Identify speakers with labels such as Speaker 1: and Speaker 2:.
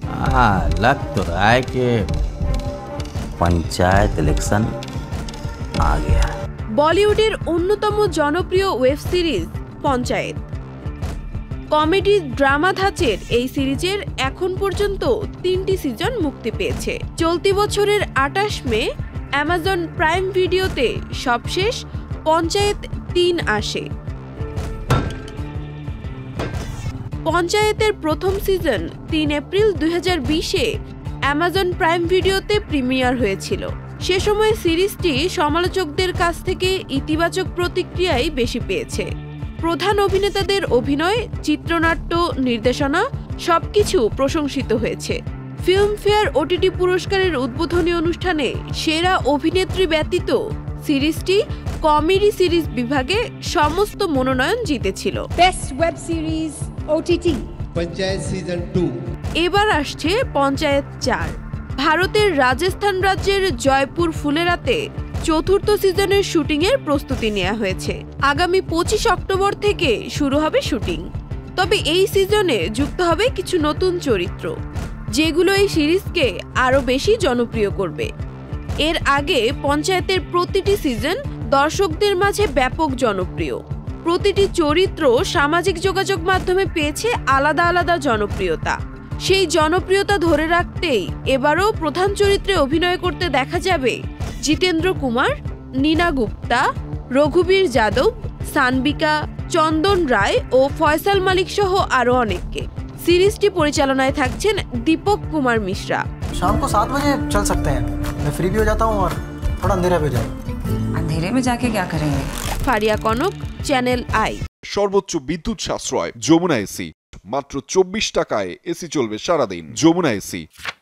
Speaker 1: लग तो रहा है कि पंचायत इलेक्शन आ गया।
Speaker 2: বলিউডের অন্যতম জনপ্রিয় web series Panchayat. Comedy drama ধাঁচের এই সিরিজের এখন পর্যন্ত 3টি সিজন মুক্তি পেয়েছে। চলতি বছরের 28 মে অ্যামাজন প্রাইম ভিডিওতে সবশেষ পঞ্চায়েত 3 আসে। পঞ্চায়েতের প্রথম সিজন 3 এপ্রিল 2020-এ অ্যামাজন প্রাইম ভিডিওতে প্রিমিয়ার হয়েছিল। সে সময় সিরিজটি সমালোচকদের কাছ থেকে ইতিবাচক প্রতিক্রিয়াই বেশি পেয়েছে। প্রধান অভিনেতাদের অভিনয়, চিত্রনাট্য, নির্দেশনা সবকিছু প্রশংসিত হয়েছে। ফিল্মফেয়ার ওটিটি পুরস্কারের উদ্বোধনী অনুষ্ঠানে সেরা অভিনেত্রী ব্যতীত সিরিজটি কমেডি সিরিজ বিভাগে সমস্ত মনোনয়ন জিতেছিল।
Speaker 3: Best web series OTT
Speaker 4: Panchayat season 2।
Speaker 2: এবার আসছে পঞ্চায়েত 4। ভারতের রাজস্থান রাজ্যের জয়পুর ফুলেরাতে চতুর্থ সিজনের শুটিংয়ের প্রস্তুতি নেওয়া হয়েছে। আগামী 25 অক্টোবর থেকে শুরু হবে শুটিং। তবে এই সিজনে যুক্ত হবে কিছু নতুন চরিত্র, যেগুলো এই সিরিজকে আরও বেশি জনপ্রিয় করবে। এর আগে পঞ্চায়েতের প্রতিটি সিজন দর্শকদের মাঝে ব্যাপক জনপ্রিয়। প্রতিটি চরিত্র সামাজিক যোগাযোগ মাধ্যমে পেয়েছে আলাদা আলাদা জনপ্রিয়তা। সেই জনপ্রিয়তা ধরে রাখতেই এবারও প্রধান চরিত্রে অভিনয় করতে দেখা যাবে জিতেন্দ্র কুমার, নীনা গুপ্তা, রঘুবীর যাদব, সানবিকা, চন্দন রায় ও ফয়সাল মালিক সহ আরও অনেককে। সিরিজটি পরিচালনায় থাকছেন দীপক কুমার মিশ্রা।
Speaker 5: शाम को 7 बजे चल सकते हैं। मैं फ्री भी हो जाता हूँ और थोड़ा अंधेरा भी हो जाए।
Speaker 6: अंधेरे में जाके क्या करेंगे?
Speaker 2: Faria Konok, channel I.
Speaker 7: সর্বোচ্চ বিদ্যুৎ সাশ্রয় যমুনা এসি, মাত্র 24 টাকায় এসি চলবে সারাদিন। যমুনা এসি।